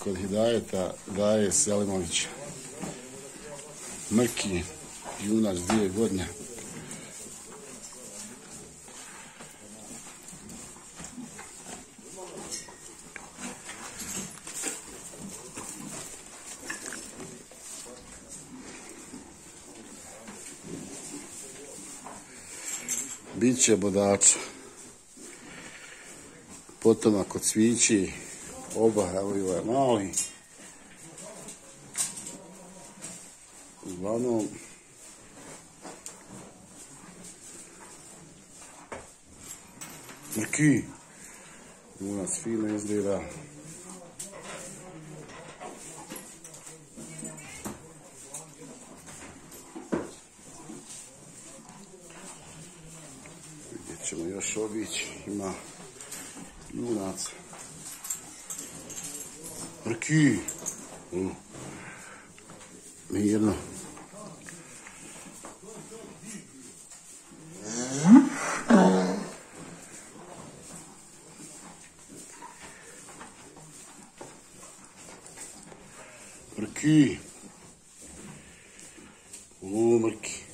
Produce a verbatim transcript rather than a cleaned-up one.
kod Hidajeta daje Selimovića. Mrki, junac dvije godine. Biće bodača. Potomak od cvići, oba, evo i ovaj mali. Uglavnom, Mrki, junac fino izgleda. Vidjet ćemo još obići, ima junac. Mrki, mm. Mirno. Mrki. O, Mrki.